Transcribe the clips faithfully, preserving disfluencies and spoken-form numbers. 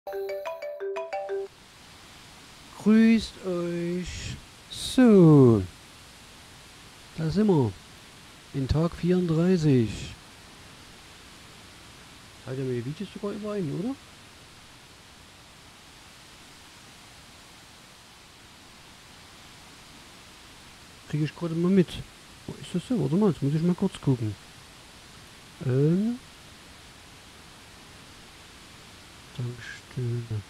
Grüßt euch. So, da sind wir. In Tag vierunddreißig. Halt ja mit den Videos sogar überein, oder? Kriege ich gerade mal mit. Oh, ist das so? Warte mal, jetzt muss ich mal kurz gucken. Ähm. Tankstelle.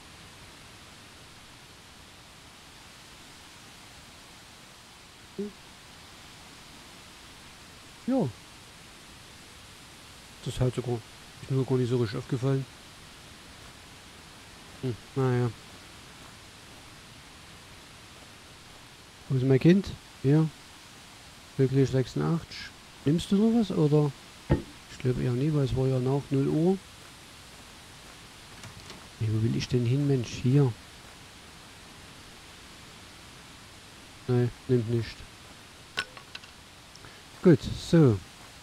Ja. Das ist halt sogar. Ist mir gar nicht so richtig aufgefallen. Hm, naja. Wo ist mein Kind? Hier. Wirklich sechsundachtzig. Nimmst du noch was, oder? Ich glaube eher nie, weil es war ja nach null Uhr. Nee, wo will ich denn hin, Mensch? Hier. Nein, nimmt nicht. Gut, so.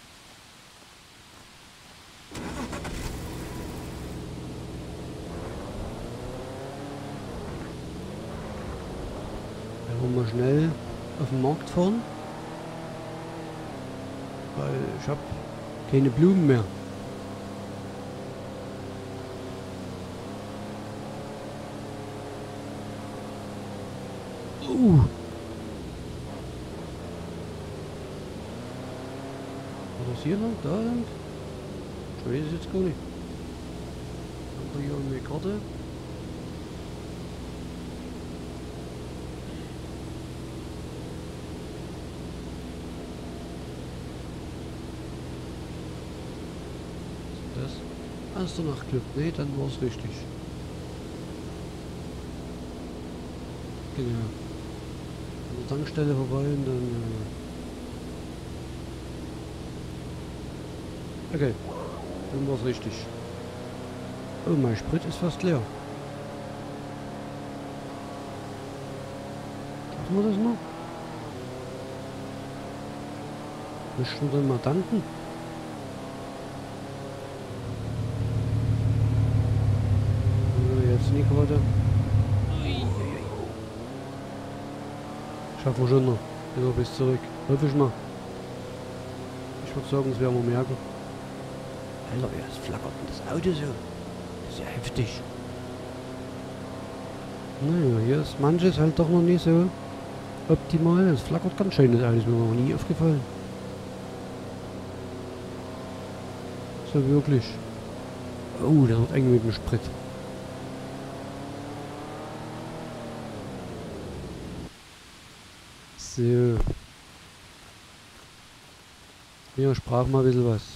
Dann wollen wir schnell auf den Markt fahren. Weil ich habe keine Blumen mehr. Uh. War das hier lang? Da lang? Ich weiß es jetzt gar nicht. Haben wir hier eine Karte? Was ist das? Erster Nachtclub. Ne, dann war es richtig. Genau. An der Tankstelle vorbei und dann... Äh okay. Dann war es richtig. Oh, mein Sprit ist fast leer. Schaffen wir das noch? Möchten wir dann mal tanken? Ja, jetzt nicht gerade. Schaffen wir schon noch. Ja, bis zurück. Hoffe ich mal. Ich würde sagen, das werden wir merken. Alter, ja, es flackert denn das Auto so. Das ist ja heftig. Naja, hier ist manches halt doch noch nicht so optimal. Es flackert ganz schön, das Auto ist mir noch nie aufgefallen. So wirklich. Oh, der wird eng mit dem Sprit. So. Ja, sprach mal ein bisschen was.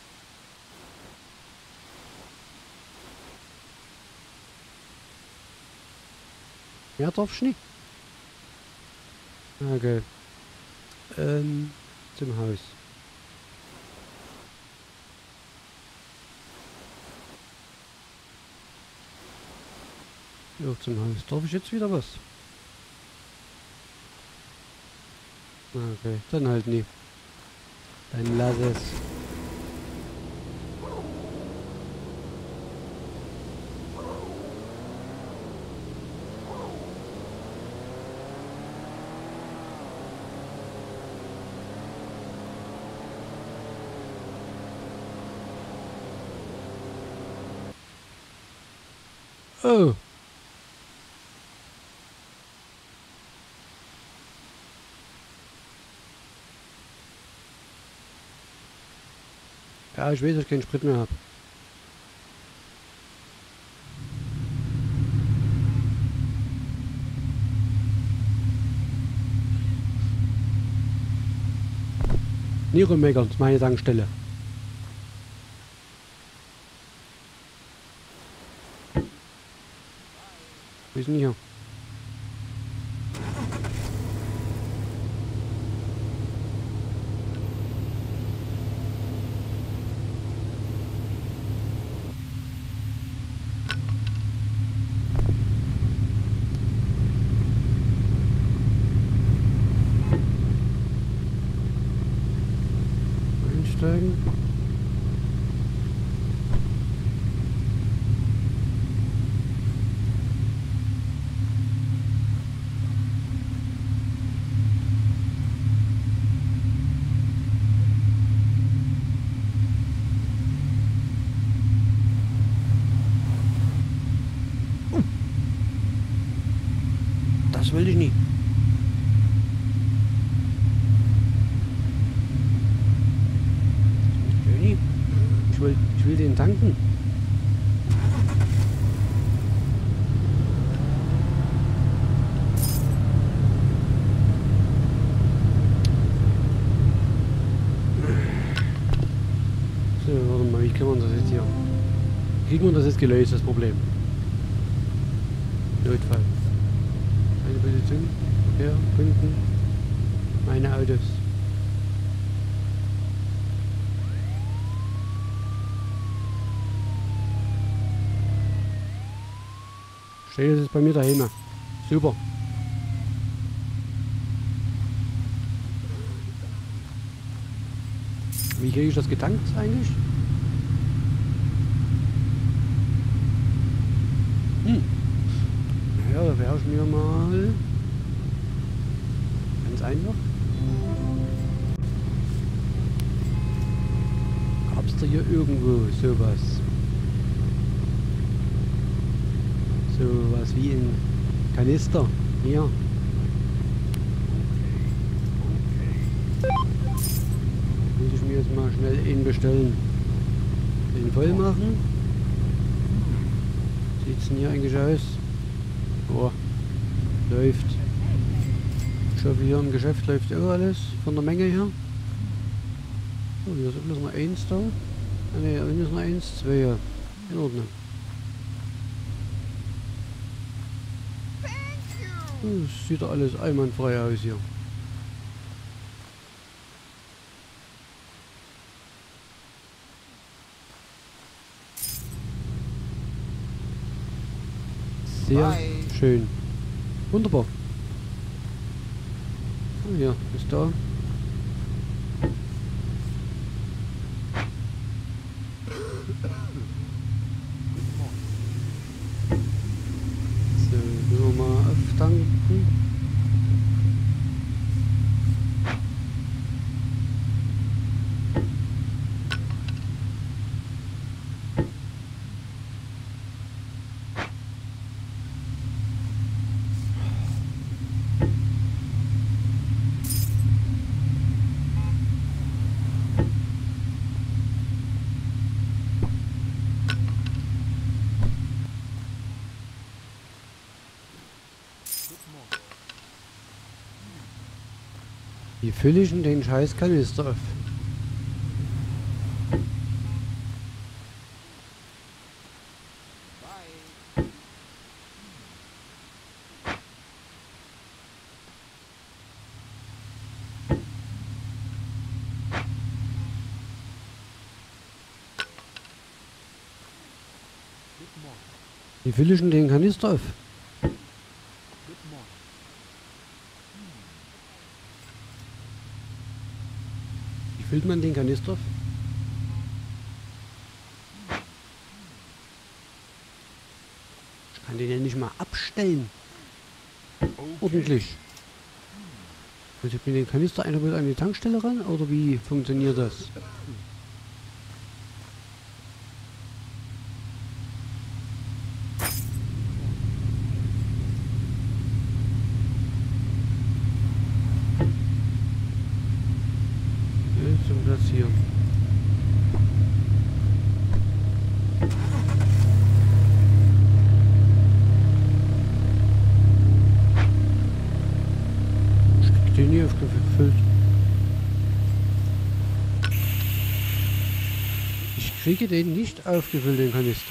Mehr darf ich nicht. Okay. Ähm, zum Haus. Ja, zum Haus. Darf ich jetzt wieder was? Okay, dann halt nie. Dann lass es. Oh. Ja, ich weiß, dass ich keinen Sprit mehr habe. Nie rummeckern, das ist meine Tankstelle. Wo ist denn hier? Einsteigen. will dich nie. Jenny, ich will, ich will den tanken. So, warte mal, wie kann man das jetzt hier? Kriegen wir das jetzt gelöst, das Problem? Notfall. Eine Position. Verkehr. Kunden. Meine Autos. Steht es jetzt bei mir daheim. Super. Wie kriege ich das getankt eigentlich? Hm. Ja, da wäre ich mir mal ganz einfach. Gab es da hier irgendwo sowas? Sowas wie ein Kanister. Hier. Muss ich mir jetzt mal schnell einen bestellen. Den voll machen. Sieht's denn hier eigentlich aus? Oh, läuft. Ich hoffe, hier im Geschäft läuft auch alles von der Menge her. Oh, hier ist bloß noch eins da. Ah, ne, hier ist noch eins, zwei. Ja. In Ordnung. Oh, das sieht doch alles einwandfrei aus hier. Sehr Bye. Schön. Wunderbar. Oh ja, ist da. So, müssen wir mal auftanken. Wie fülle ich denn den scheiß Kanister auf? Wie fülle ich denn den Kanister auf? Füllt man den Kanister auf? Ich kann den ja nicht mal abstellen. Okay. Ordentlich. Muss ich mir den Kanister einfach mit an die Tankstelle ran? Oder wie funktioniert das? Zum Platzieren. Ich krieg den nie aufgefüllt. Ich kriege den nicht aufgefüllt, den Kanister.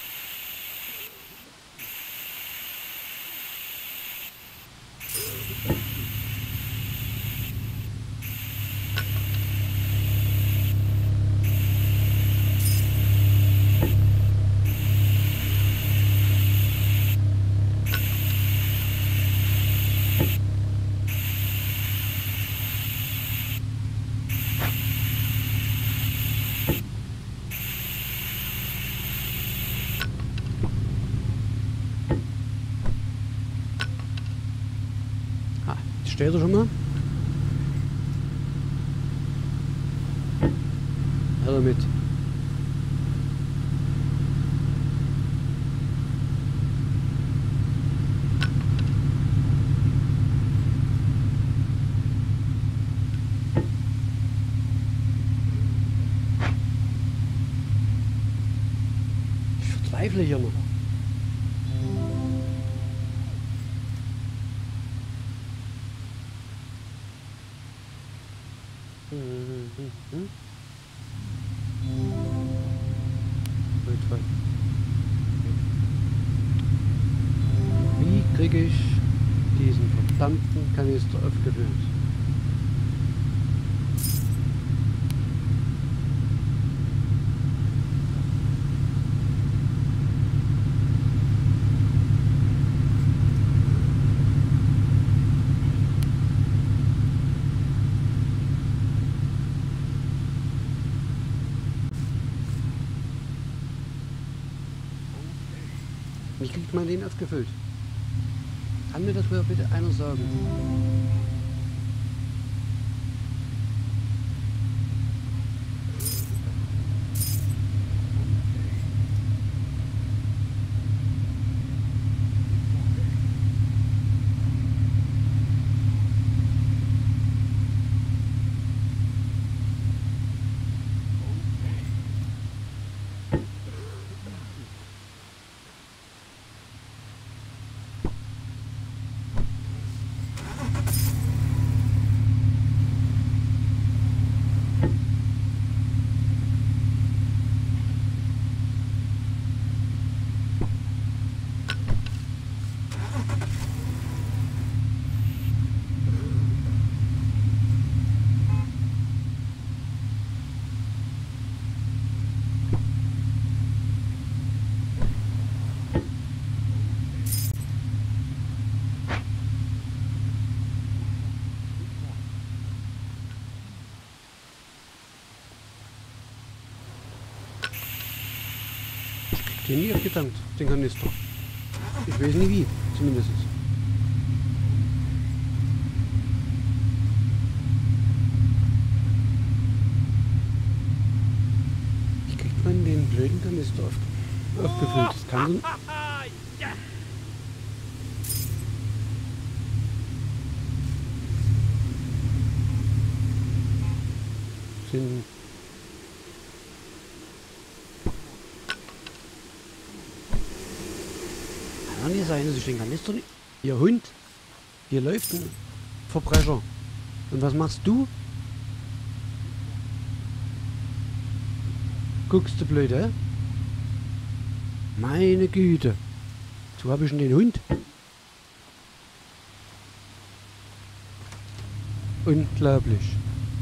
Steht er schon mal? Ja, damit. Eifel hier noch. Wie kriege ich diesen verdammten Kanister aufgefüllt? Wie kriegt man den aufgefüllt? Kann mir das wohl bitte einer sagen? Den nie abgetankt, den Kanister. Ich weiß nicht wie, zumindest. Wie kriegt man den blöden Kanister auf, aufgefüllt? Das kann so... Sind... Kann nicht sein, dass ich den Kanister nicht... Ihr Hund! Hier läuft ein Verbrecher. Und was machst du? Guckst du blöd, hä? Meine Güte. So habe ich denn den Hund. Unglaublich.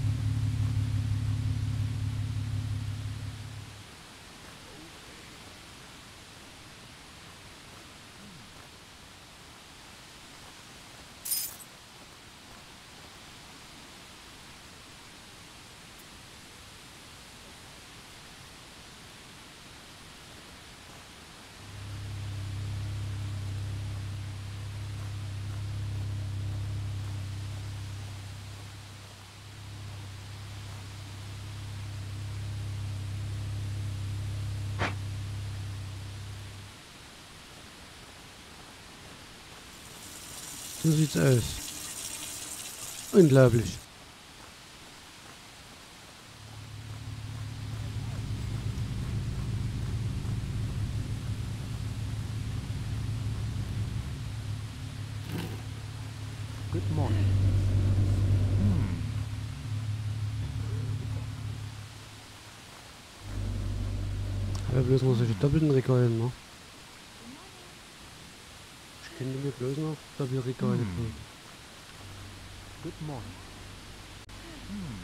So sieht's aus. Unglaublich. Good morning. Hmm. Aber bloß noch solche doppelten Regale, ne? Ich könnte mir bloß noch Doppelregale Hm. tun. Good morning. Hmm.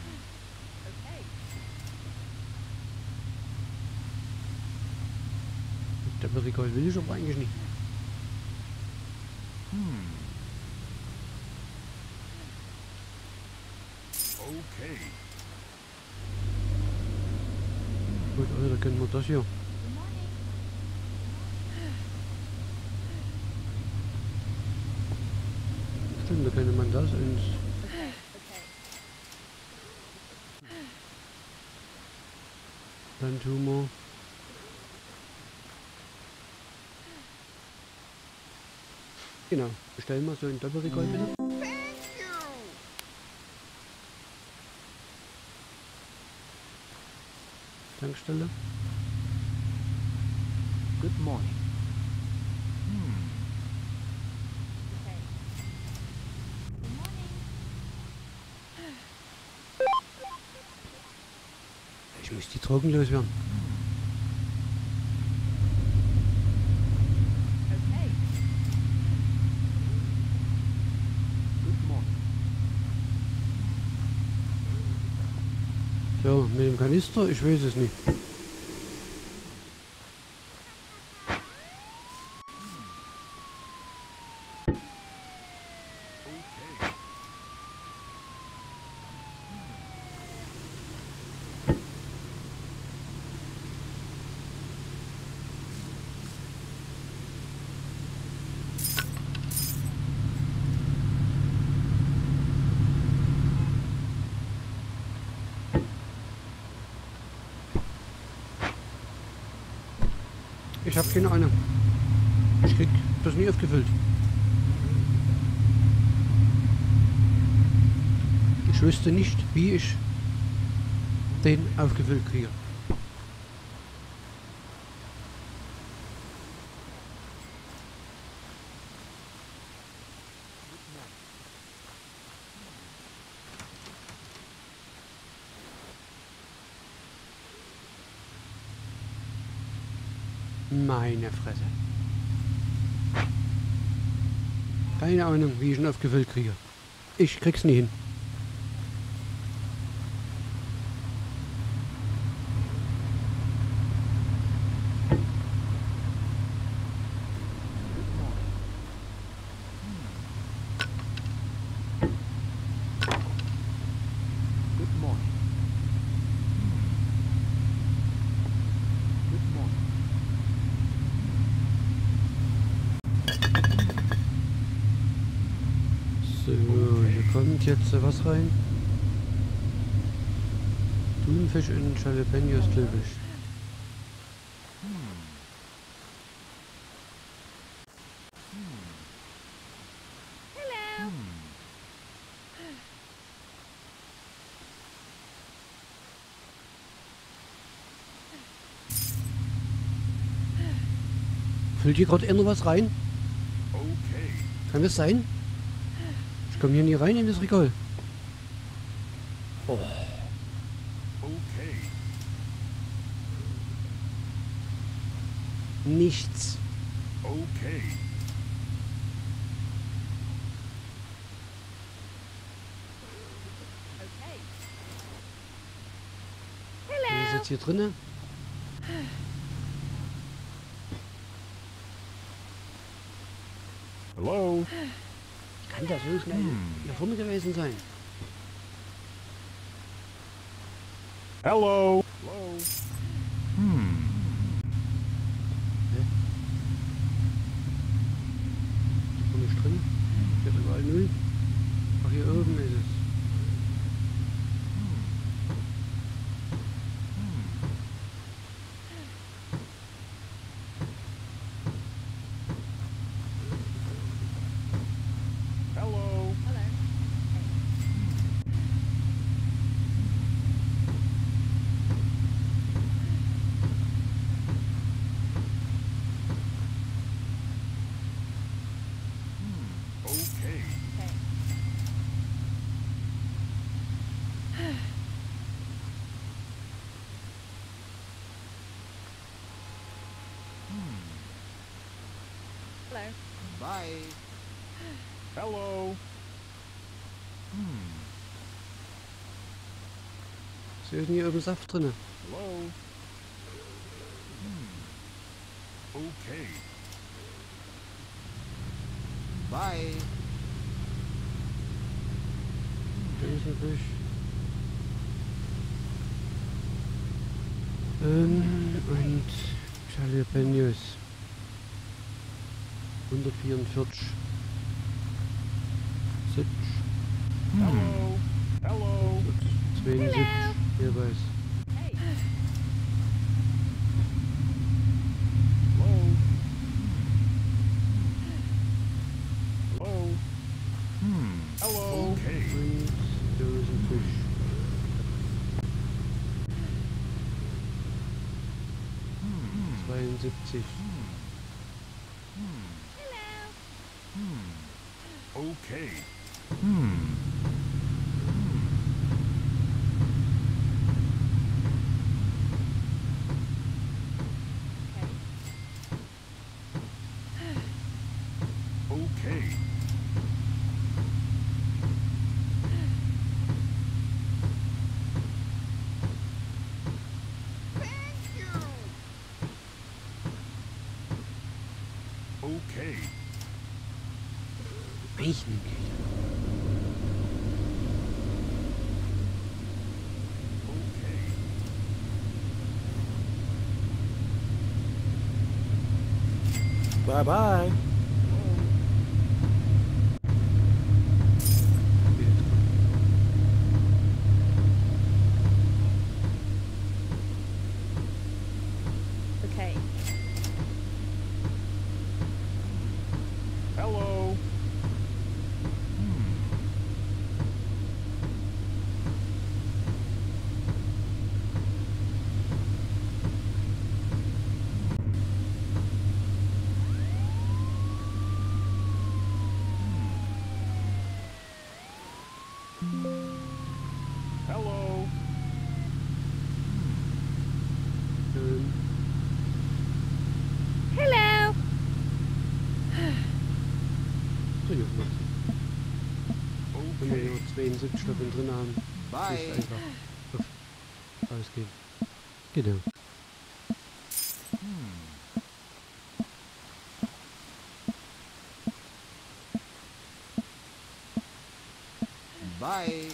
Doppelregal will ich aber eigentlich nicht. Hmm. Okay. Gut, also da können wir das hier. Stimmt, da könnte man das ins... Dann tun wir... Genau, bestellen wir so ein Doppelregal bitte. Tankstelle. Good morning. Hmm. Ich muss die Trocken loswerden. Good morning. So, mit dem Kanister, ich weiß es nicht. Okay. Ich habe keine Ahnung. Ich krieg das nie aufgefüllt. Ich wüsste nicht, wie ich den aufgefüllt kriege. Meine Fresse. Keine Ahnung, wie ich ihn aufgefüllt kriege. Ich krieg's nie hin. Good morning. Good morning. So, hier kommt jetzt äh, was rein. Thunfisch und Jalapenos, glaube ich. Füllt hier gerade einer was rein? Okay. Kann das sein? Ich komme hier nie rein in das Regal. Oh, Okay. nichts. Okay. Was ist jetzt hier drinne? Hello. Kann das so schnell hier vorne gewesen sein? Hello. Hello. Hmm. Wo nicht drin? Hier ist überall null. Ach, hier oben ist es. Hello. Okay. Hello. Bye. Hello. Hmm. So ist denn hier oben Saft drinne? Hello. Hmm. Okay. Bye. Gänsefisch. Ähm, und Jalapenos. hundertvierundvierzig. siebzig. Hello. Hello. zweiundsiebzig. Jeweils. Hey. Hello. Hello. Hmm. Hello. Okay. Und Dosenfisch. zweiundsiebzig. Okay. Hmm. Okay. Okay. Ich nicht. Okay. Bye bye. Okay. Hello. Hello. Schön. Hello. So, Jungs. Wenn wir Okay. nur zweiundsiebzig Staffeln drin haben, ist Bye. einfach auf rausgehen. Genau. Bye.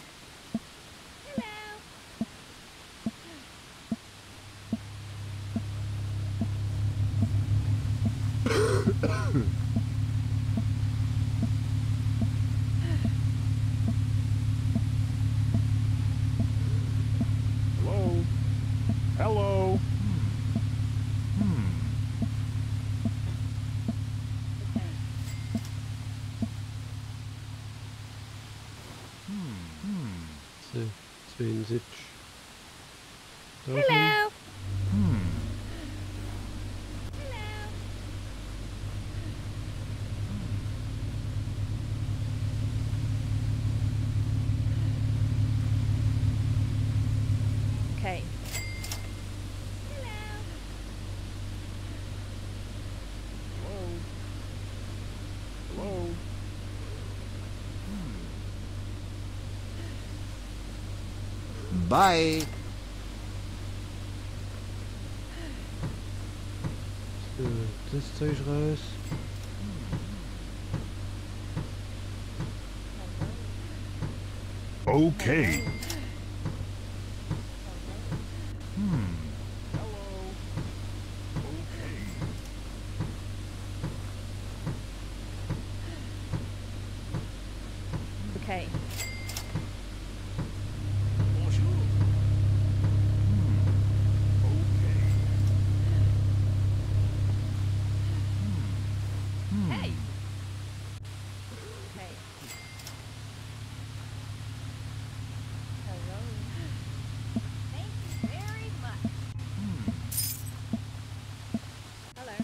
Hello. Hello. Hmm. Hmm. So, zweiundsiebzig. Davon. Hello. Hmm. Okay. Hello. Hello. Bye. So, das Zeug raus. Okay. Hmm. Hello. Okay. Okay. Bonjour. Hmm. Okay. Hmm. Hey. Okay. Hello. Thank you very much. Hmm. Hello.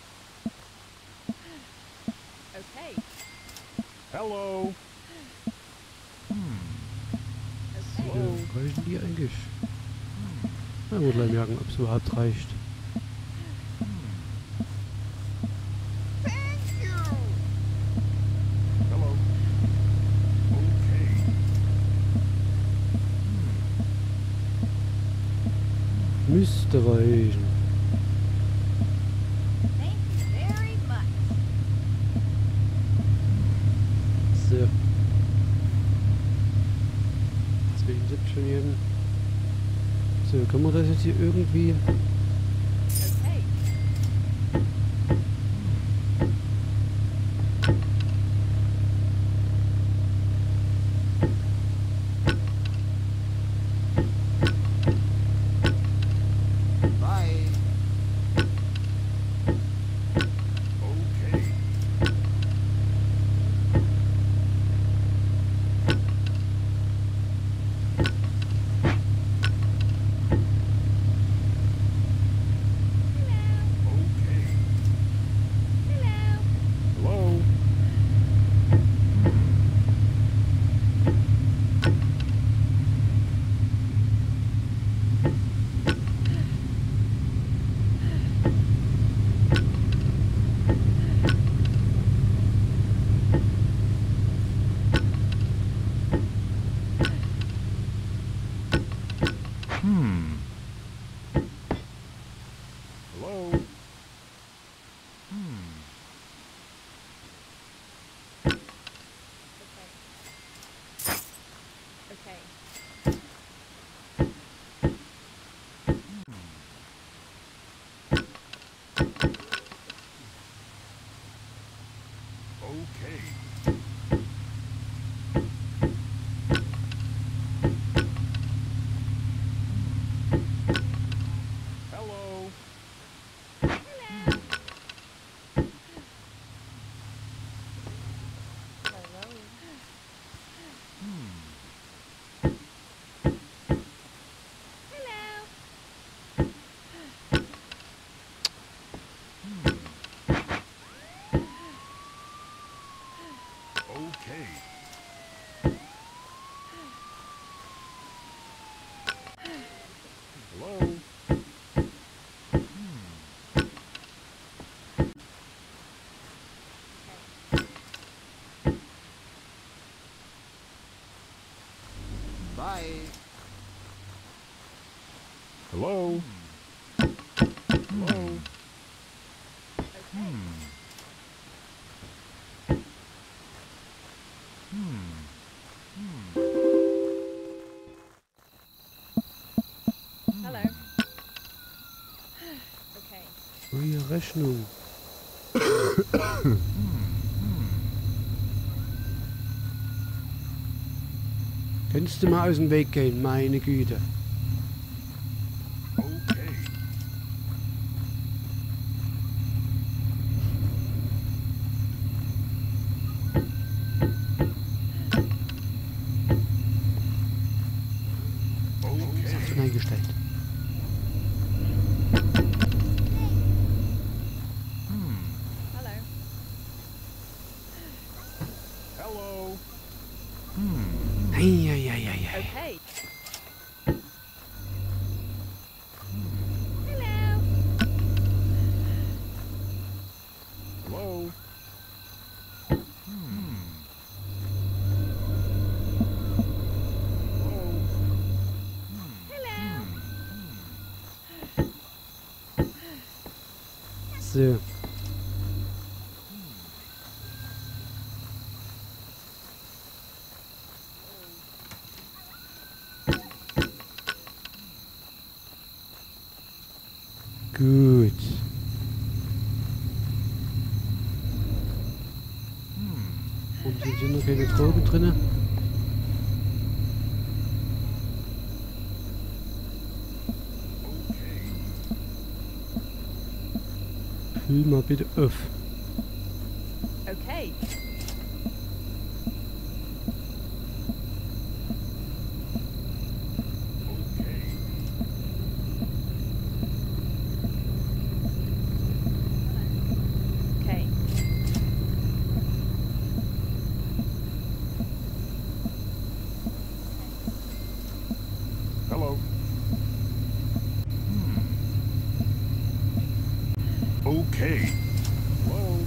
Okay. Hello. Hmm. Okay. Ja, reichen die eigentlich? Na gut, mal merken, ob es überhaupt reicht. Hello. Okay. Müsste reichen. Thank you very much. So. zweiundsiebzig von jedem. So, können wir das jetzt hier irgendwie... Okay. Bye. Okay. Okay. Hello. Hello. Hello. Hello. Okay. Hello. Bye. Hello. Hello. Okay. Hello. Okay. Neue Rechnung. Könntest du mal aus dem Weg gehen, meine Güte. Okay. Okay. Schon eingestellt. Hello. Hello. Eieieiei. Okay. Hello. Hello. Hello. So. Gut. Warum sind hier noch keine Drogen drin? Füll mal bitte auf. Okay. Okay. Hello. Okay. Hello.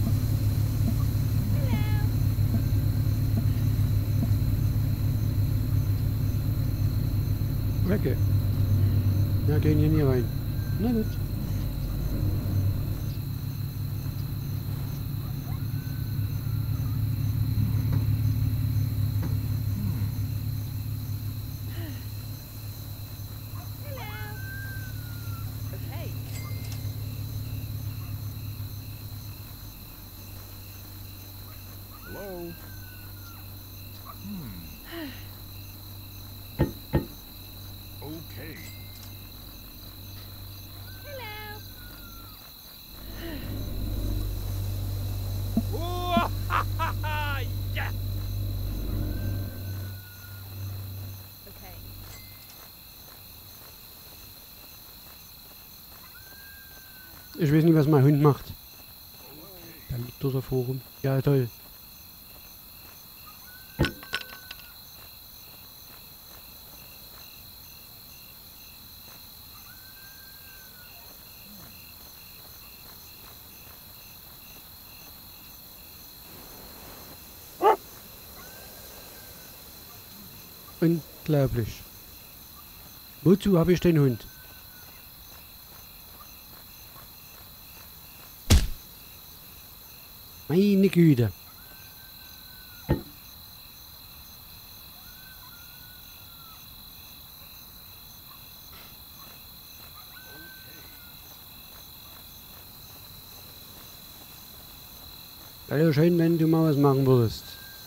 Wecke. Ja, gehen hier nie rein. Na gut. Okay. Hello. Okay. Hello. Yeah. Okay. Ich weiß nicht, was mein Hund macht. Der liegt dort davor rum. Ja, toll. Unglaublich. Wozu habe ich den Hund? Meine Güte. Wäre ja schön, wenn du mal was machen würdest.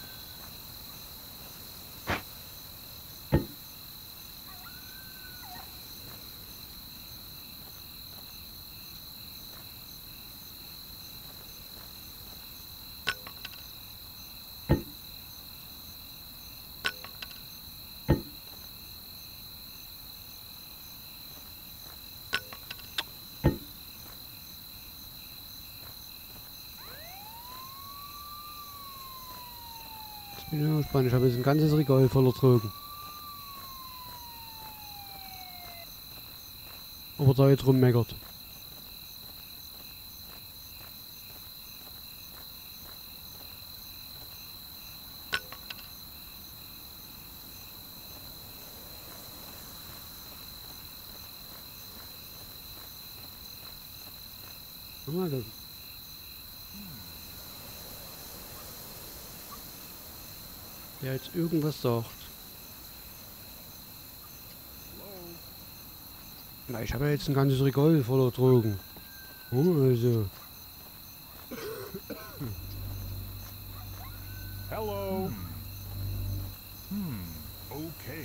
Jetzt bin ich mal gespannt. Ich habe jetzt ein ganzes Regal voller Drogen. Ob er da jetzt rummeckert. Mal gucken. Der jetzt irgendwas sagt. Na, ich habe ja jetzt ein ganzes Regal voller Drogen. Oh, also. Hello. Hmm. Okay.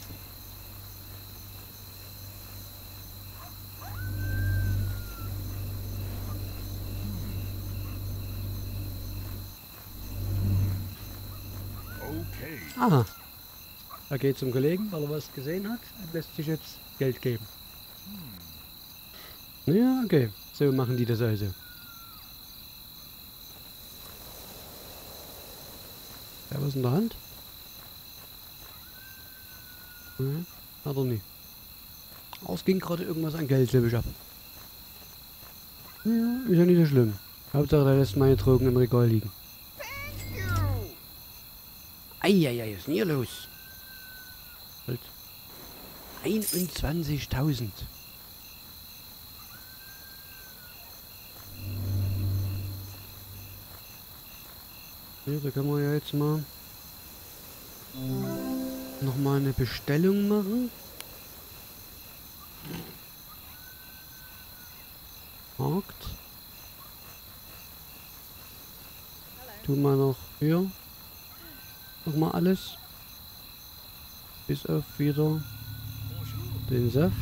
Okay. Aha. Er geht zum Kollegen, weil er was gesehen hat und lässt sich jetzt Geld geben. Ja, okay. So machen die das also. Ja, was in der Hand? Ja, hat er nicht. Aber es ging gerade irgendwas an Geld, glaube ich, ab. Ja, ist ja nicht so schlimm. Hauptsache, er lässt meine Drogen im Regal liegen. Eieiei, was ist denn hier los? Halt. einundzwanzigtausend. Ja, da können wir ja jetzt mal noch mal eine Bestellung machen. Markt. Tun wir noch hier. Noch mal alles. Bis auf wieder den Saft.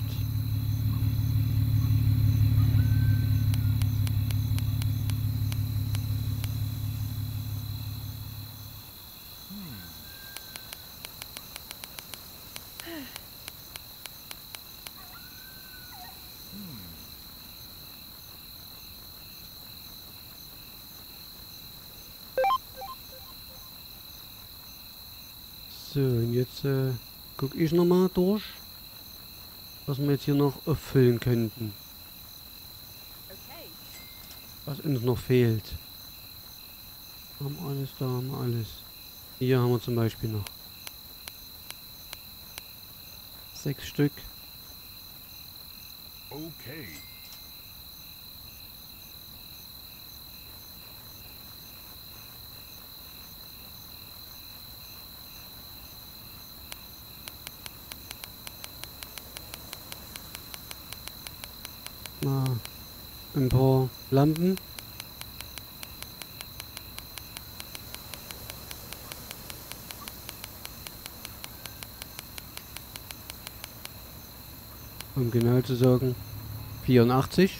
So, und jetzt äh, gucke ich noch mal durch, was wir jetzt hier noch auffüllen könnten. Okay. Was uns noch fehlt. Haben wir alles da, haben wir alles. Hier haben wir zum Beispiel noch sechs Stück. Okay. Mal ein paar Lampen. Um genau zu sagen, vierundachtzig.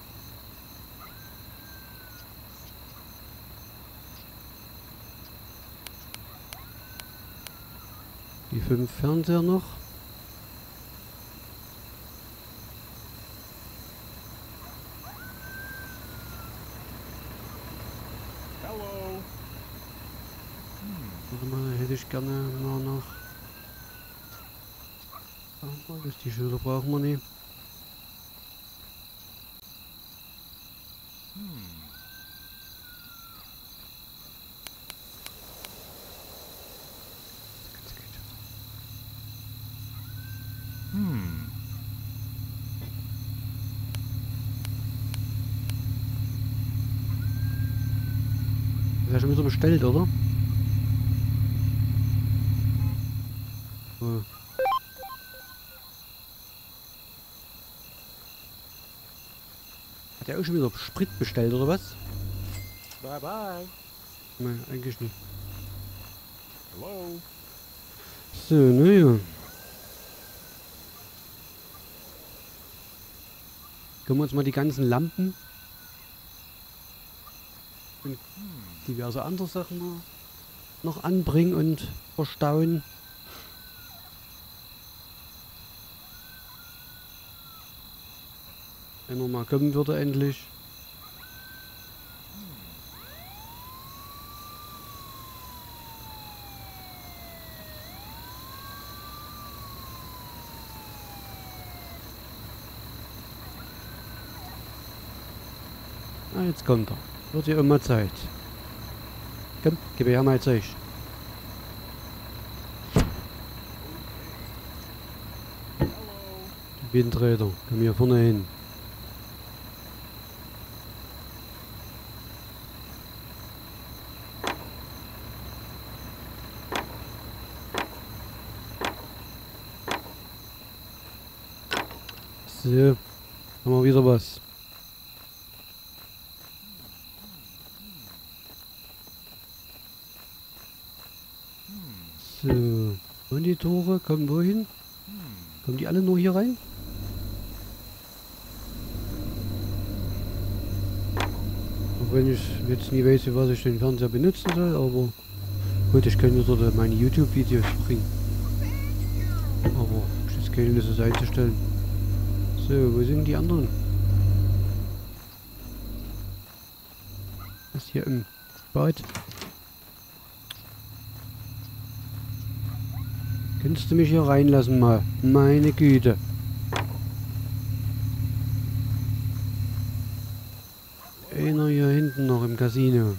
Die fünf Fernseher noch. Hello. Warte mal, hätte ich gerne mal noch. Aber das die Schilder brauchen wir nicht. Hmm. Das ist ja schon wieder bestellt, oder? So. Hat er auch schon wieder Sprit bestellt, oder was? Bye bye. Nein, eigentlich nicht. Hello? So, naja. Können wir uns mal die ganzen Lampen und diverse andere Sachen mal noch anbringen und verstauen. Wenn er mal kommen würde endlich. Ah, jetzt kommt er. Wird ja immer Zeit. Komm, gib her mal Zeug. Die Windräder. Komm hier vorne hin. So, haben wir wieder was. So, und die Tore kommen wohin? Kommen die alle nur hier rein? Auch wenn ich jetzt nie weiß, was ich den Fernseher benutzen soll, aber gut, ich kann wieder meine YouTube-Videos bringen. Aber ich habe keine Lust, das einzustellen. So, wo sind die anderen? Was hier im Bad? Kannst du mich hier reinlassen mal? Meine Güte. Einer hier hinten noch im Casino.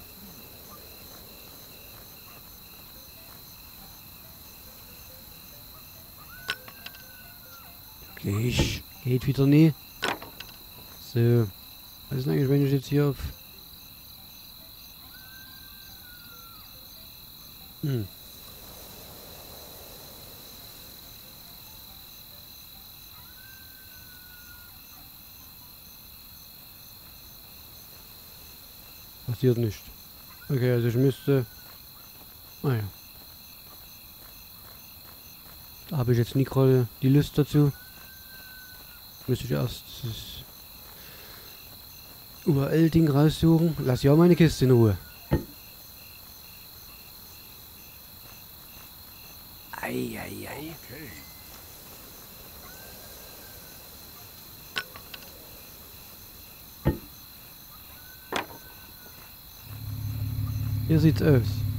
Okay, geht wieder nie. So. Was ist denn eigentlich, wenn ich jetzt hier auf... Hm. Passiert nicht. Okay, also ich müsste... Ah ja. Da habe ich jetzt nie gerade die Lust dazu. Müsste ich erst das U R L-Ding raussuchen. Lass ja meine Kiste in Ruhe. Eieiei. Okay. Hier sieht's aus.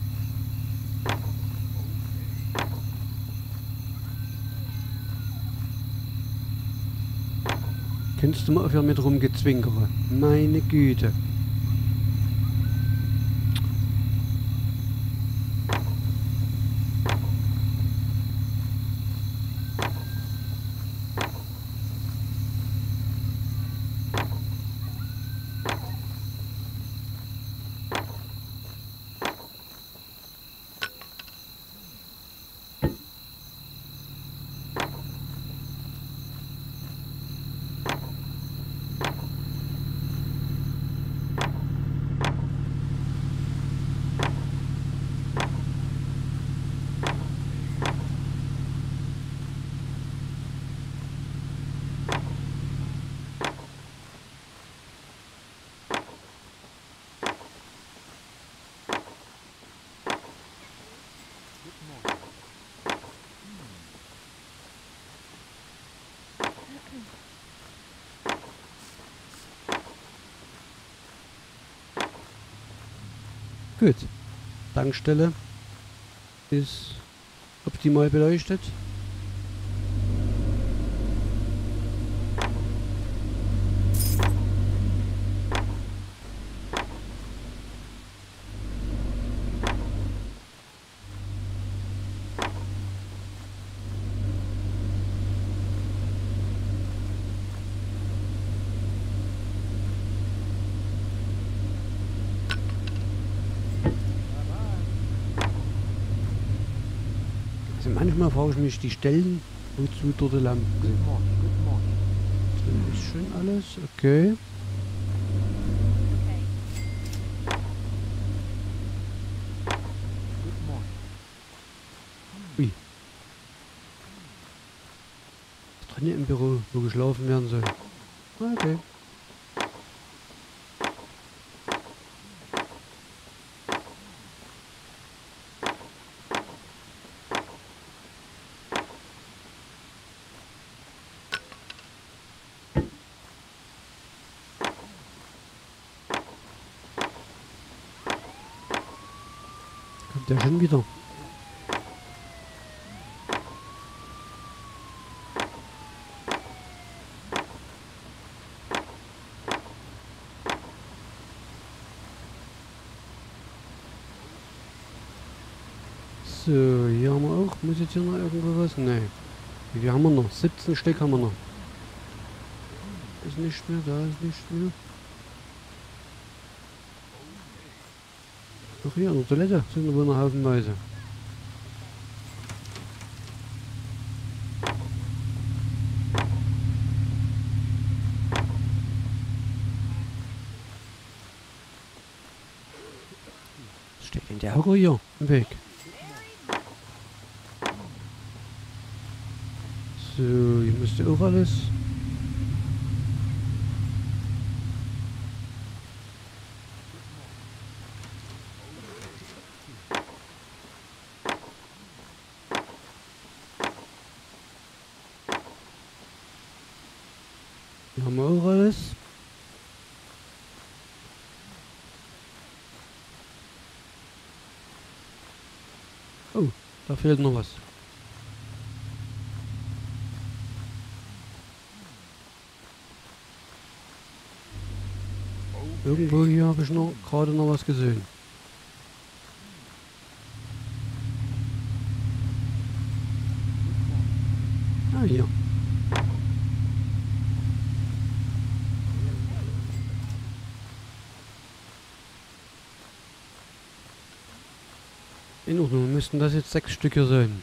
Könntest du mal aufhören mit rumgezwinkere? Meine Güte. Gut. Tankstelle ist optimal beleuchtet. Also manchmal frage ich mich die Stellen, wozu dort die Lampen sind. Good morning, good morning. Das ist schon alles, okay. Okay. Drin im Büro, wo geschlafen werden soll. Okay. Kommt der schon wieder? So, hier haben wir auch. Muss jetzt hier noch irgendwo was? Nee. Wie viel haben wir noch? siebzehn Stück haben wir noch. Ist nicht mehr, da ist nicht mehr. Ach hier, in der Toilette sind wohl noch haufenweise. Was steht denn der Hocker hier im Weg? So, hier müsste auch alles. Hier haben wir auch alles. Oh, da fehlt noch was. Irgendwo hier habe ich noch gerade noch was gesehen. Ah, hier. In Ordnung, müssten das jetzt sechs Stücke sein.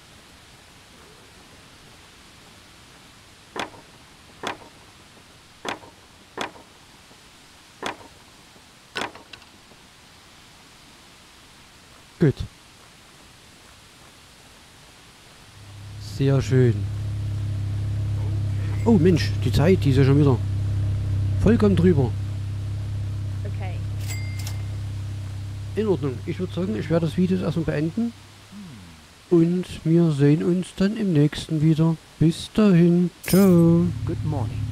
Gut. Sehr schön. Oh Mensch, die Zeit, die ist ja schon wieder vollkommen drüber. Okay. In Ordnung. Ich würde sagen, ich werde das Video erstmal beenden. Und wir sehen uns dann im nächsten wieder. Bis dahin. Ciao. Good morning.